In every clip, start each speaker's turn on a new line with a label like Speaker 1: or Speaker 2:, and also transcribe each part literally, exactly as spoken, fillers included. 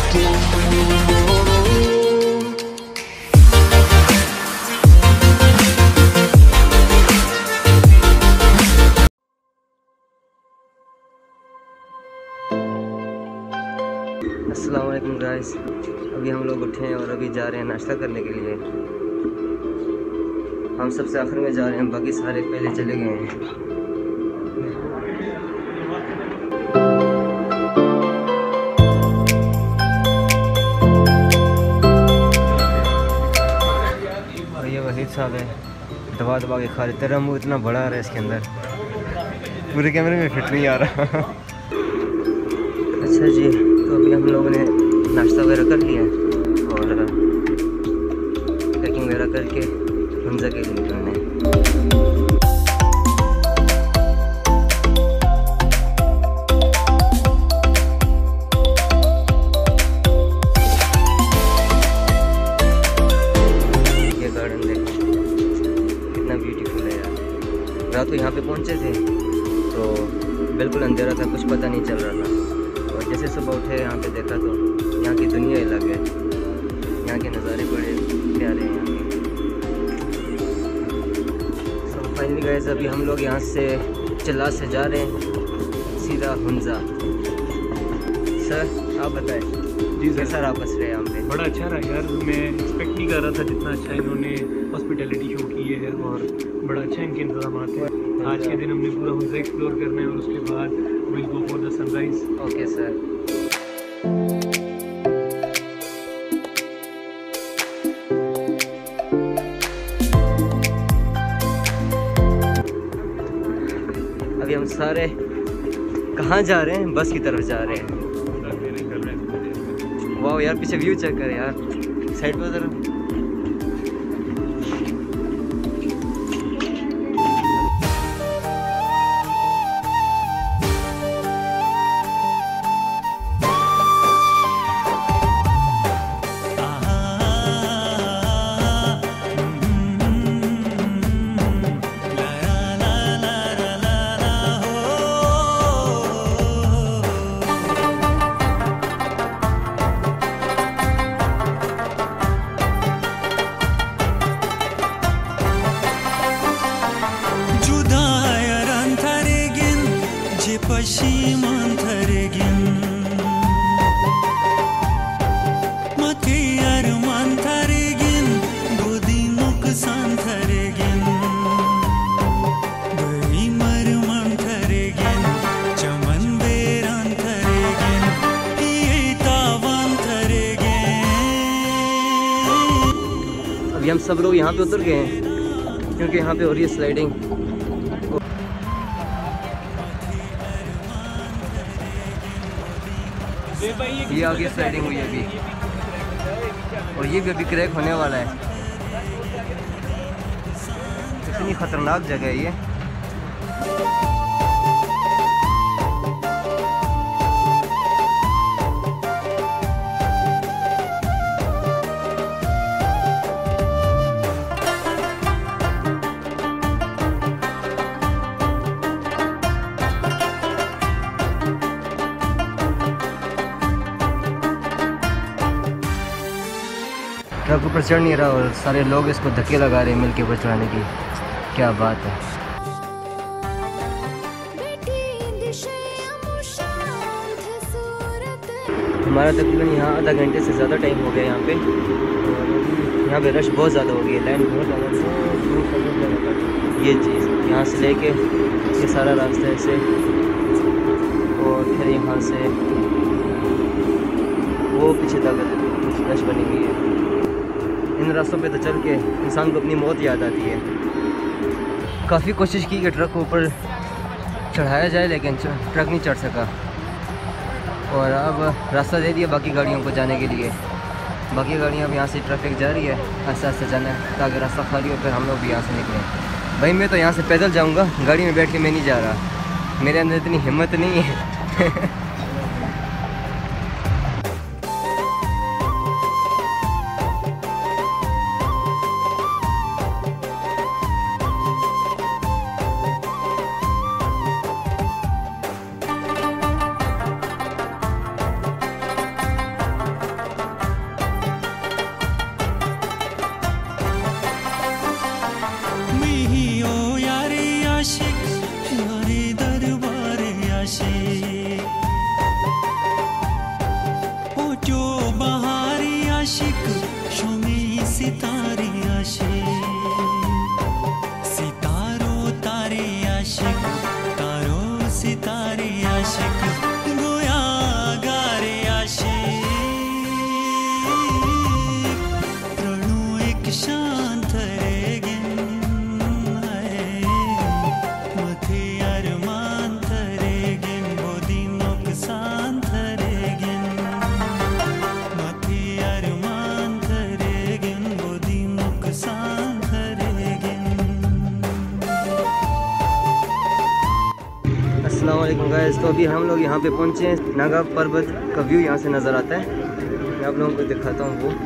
Speaker 1: अस्सलाम वालेकुम गाइस, अभी हम लोग उठे हैं और अभी जा रहे हैं नाश्ता करने के लिए। हम सबसे आखिर में जा रहे हैं, बाकी सारे पहले चले गए हैं। और ये वहीद साहब है, दबा दबा के खा रहे। तेरा मुँह इतना बड़ा आ रहा है इसके अंदर, पूरे कैमरे में फिट नहीं आ रहा। अच्छा जी, तो अभी हम लोगों ने नाश्ता वगैरह कर लिया और पैकिंग वगैरह करके हुंजा के लिए निकलना है। ये गार्डन देखो कितना ब्यूटीफुल है यार। रात को यहाँ पे पहुँचे थे तो बिल्कुल अंधेरा था, कुछ पता नहीं चल रहा था। जैसे सुबह उठे यहाँ पे देखा तो यहाँ की दुनिया अलग है, यहाँ के नज़ारे बड़े प्यारे हैं। सो फाइनली गाइस, अभी हम लोग यहाँ से चिल्लास से जा रहे हैं सीधा हुंजा। सर आप बताएं जी। कैसा रहा बस रहे यहाँ पे?
Speaker 2: बड़ा अच्छा रहा यार, मैं एक्सपेक्ट नहीं कर रहा था जितना अच्छा इन्होंने हॉस्पिटैलिटी शो की है और बड़ा अच्छा इनके इंतजाम हैं। आज के दिन हमने पूरा हुंजा एक्सप्लोर करना है और उसके बाद will go for the sunrise.
Speaker 1: Okay sir. अभी हम सारे कहाँ जा रहे हैं? बस की तरफ जा रहे हैं। वाह यार, पीछे व्यू चेक कर यार, साइड पर जरा। अभी हम सब लोग यहाँ पे उतर गए हैं क्योंकि यहाँ पे हो रही है स्लाइडिंग। ये आगे स्लाइडिंग हुई है अभी, और ये भी अभी क्रैक होने वाला है। इतनी खतरनाक जगह है ये। ट्रक ऊपर चढ़ नहीं रहा और सारे लोग इसको धक्के लगा रहे हैं मिल के ऊपर चढ़ाने की। क्या बात है। हमारा तकरीबन यहाँ आधा घंटे से ज़्यादा टाइम हो गया यहाँ पे। यहाँ पे रश बहुत ज़्यादा हो गई है, लाइन बहुत ज़्यादा। ये चीज़ यहाँ से लेके ये सारा रास्ता ऐसे, और फिर यहाँ से वो पीछे तक रश बनी हुई है। इन रास्तों पे तो चल के इंसान को अपनी मौत याद आती है। काफ़ी कोशिश की कि ट्रक को ऊपर चढ़ाया जाए लेकिन ट्रक नहीं चढ़ सका, और अब रास्ता दे दिया बाकी गाड़ियों को जाने के लिए। बाकी गाड़ियाँ अब यहाँ से ट्रैफिक जा रही है, आस्ते आस्ते जाना है ताकि रास्ता खाली हो, फिर हम लोग भी यहाँ से निकलें। भाई मैं तो यहाँ से पैदल जाऊँगा, गाड़ी में बैठ के मैं नहीं जा रहा, मेरे अंदर इतनी हिम्मत नहीं है।
Speaker 3: आशिक शोमे सितारे आशिक सितारों तारे आशिक तारों सितारे आशिक गोया गारे आशिक प्रणु एक शांत रेगिन है मथे अरमान थरेगिन बोदी नुकसान थरेगिन मथे अरमान थरेगिन बोदी नुकसान थरेगिन।
Speaker 1: अस्सलाम वालेकुम गाइस। तो अभी हम लोग यहाँ पे पहुँचे हैं। नागा पर्वत का व्यू यहाँ से नज़र आता है। मैं आप लोगों को दिखाता हूँ वो।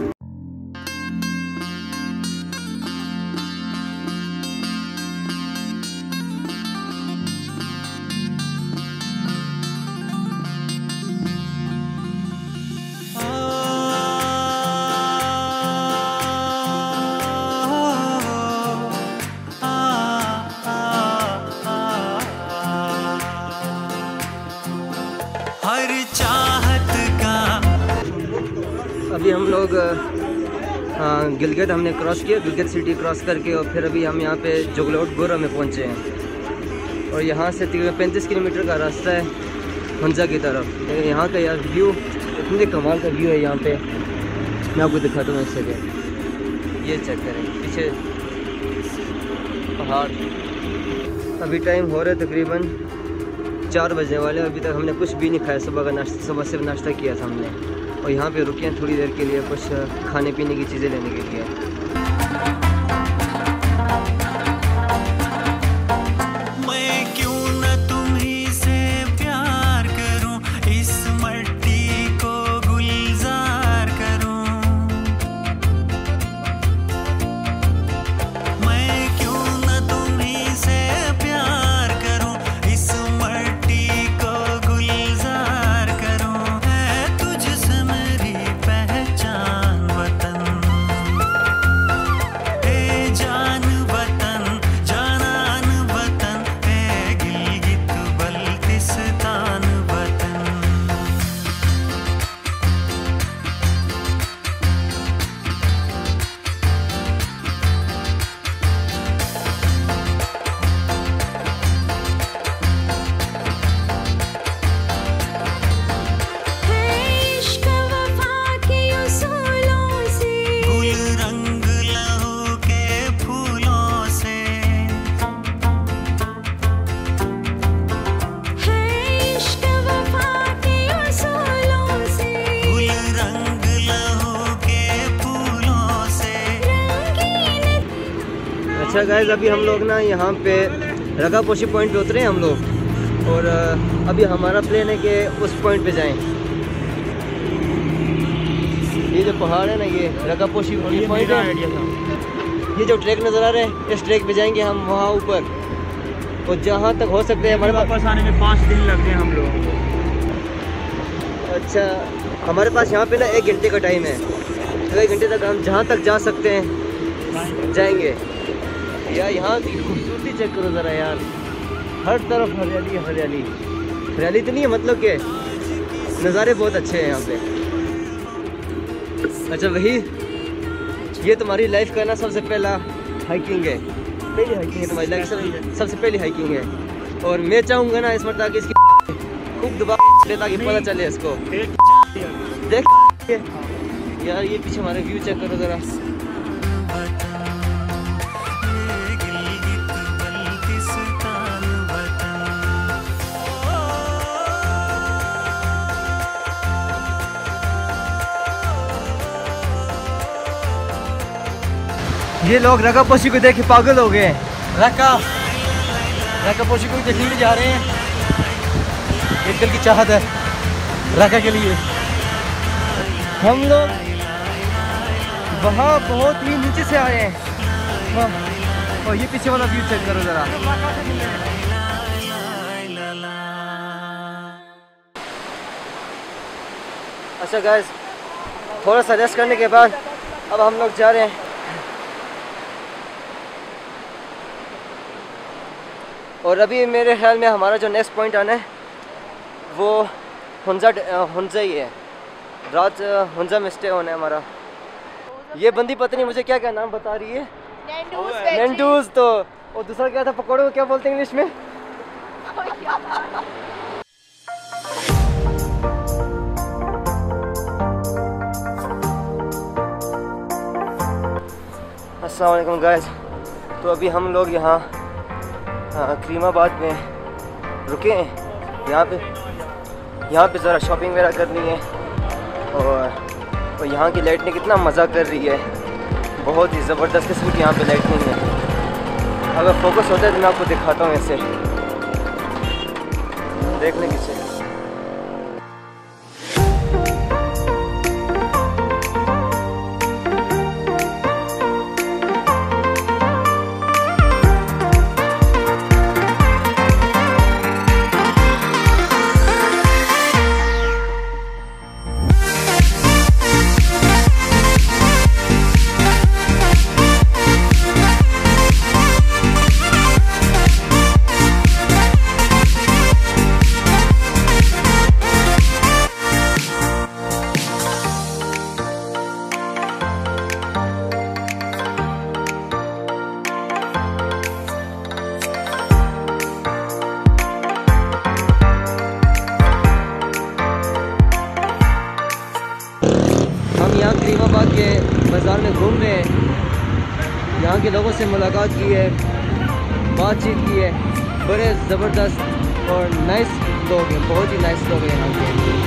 Speaker 3: हर चाहत का
Speaker 1: अभी हम लोग हाँ, गिलगित हमने क्रॉस किया। गिलगित सिटी क्रॉस करके और फिर अभी हम यहाँ पे जोगलोट गोरा में पहुँचे हैं। और यहाँ से तकरीबन पैंतीस किलोमीटर का रास्ता है हुंजा की तरफ। लेकिन यहाँ का यार व्यू इतने कमाल का व्यू है यहाँ पे। मैं आपको दिखाता हूँ एक सेकेंड। ये चेक करें पीछे पहाड़। अभी टाइम हो रहा है तकरीबन चार बजने वाले। अभी तक हमने कुछ भी नहीं खाया। सुबह का नाश्ता सुबह से नाश्ता किया था हमने। और यहाँ पे रुके हैं थोड़ी देर के लिए कुछ खाने पीने की चीज़ें लेने के लिए।
Speaker 3: मैं क्यों न तुम्हीं से प्यार करूं इस मट्टी को गुलजार करूं मैं क्यों न तुम्हीं से प्यार करूं इस मट्टी को गुलजार करूं है तुझसे मेरी पहचान वतन ए जान वतन जानान वतन ए गिलगित बल्तिस्तान वतन। इश्क वफा के उसूलों से गुल रंग लहू के फूलों से है इश्क वफा के उसूलों से गुल रंग लहू के फूलों से रंगीन।
Speaker 1: अच्छा गाइस, अभी हम लोग ना यहाँ पे रगापोशी पॉइंट पे उतरे हैं हम लोग। और अ, अभी हमारा प्लान है कि उस पॉइंट पे जाएं। ये जो पहाड़ है ना, ये रगापोशी पॉइंट है।
Speaker 2: आइडिया था।
Speaker 1: ये जो ट्रैक नज़र आ रहा है, इस ट्रैक पे जाएंगे हम वहाँ ऊपर। और जहाँ तक हो सकते हैं हमारे पास।
Speaker 2: वापस आने में पाँच दिन लग गए हम लोगों को।
Speaker 1: अच्छा, हमारे पास यहाँ पे ना एक घंटे का टाइम है। तो एक घंटे तक हम जहाँ तक जा सकते हैं जाएंगे। यार यहाँ की खूबसूरती चेक करो ज़रा यार। हर तरफ हरियाली हरियाली हरियाली तो नहीं है, मतलब कि नज़ारे बहुत अच्छे हैं यहाँ पे। अच्छा वही, ये तुम्हारी लाइफ का ना सबसे पहला हाइकिंग है। पहली हाइकिंग है तुम्हारी लाइफ सब, सबसे पहली हाइकिंग है। और मैं चाहूँगा ना इस बार ताकि इसकी खूब दबा दे ताकि पता चले इसको। देख यार, ये पीछे हमारे व्यू चेक करो ज़रा। ये लोग रगापोशी को देख के पागल हो गए। रका रगापोशी को देखने भी जा रहे हैं। एक दिल की चाहत है रका के लिए। हम लोग वहाँ बहुत ही नीचे से आए हैं। हाँ, और ये पीछे वाला व्यू चेक करो ज़रा। अच्छा गाइस, थोड़ा सा रेस्ट करने के बाद अब हम लोग जा रहे हैं। और अभी मेरे ख्याल में हमारा जो नेक्स्ट पॉइंट आना है वो हुंजा हुंजा ही है। रात हुंजा में स्टे होना है हमारा। ये बंदी पता नहीं मुझे क्या क्या नाम बता रही है। नैंडूज। तो और दूसरा क्या था पकौड़े को क्या बोलते हैं इंग्लिश में? अस्सलाम वालेकुम गाइस। तो अभी हम लोग यहाँ करीमाबाद में रुके हैं। यहाँ पे यहाँ पे ज़रा शॉपिंग वगैरह करनी है और और यहाँ की लाइटनिंग कितना मज़ा कर रही है, बहुत ही ज़बरदस्त किस्म की यहाँ पे लाइटनिंग है। अगर फोकस होता है तो मैं आपको दिखाता हूँ ऐसे देखने की चाहिए। यहाँ करीमाबाद के बाज़ार में घूम रहे हैं, यहाँ के लोगों से मुलाकात की है, बातचीत की है। बड़े ज़बरदस्त और नाइस लोग हैं, बहुत ही नाइस लोग हैं यहाँ के।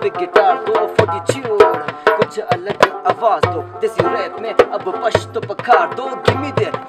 Speaker 1: बिग गिटार दो फोर्टीट्यूड, कुछ अलग आवाज दो देसी रैप में अब पश्तो पखार दो, गिव मी द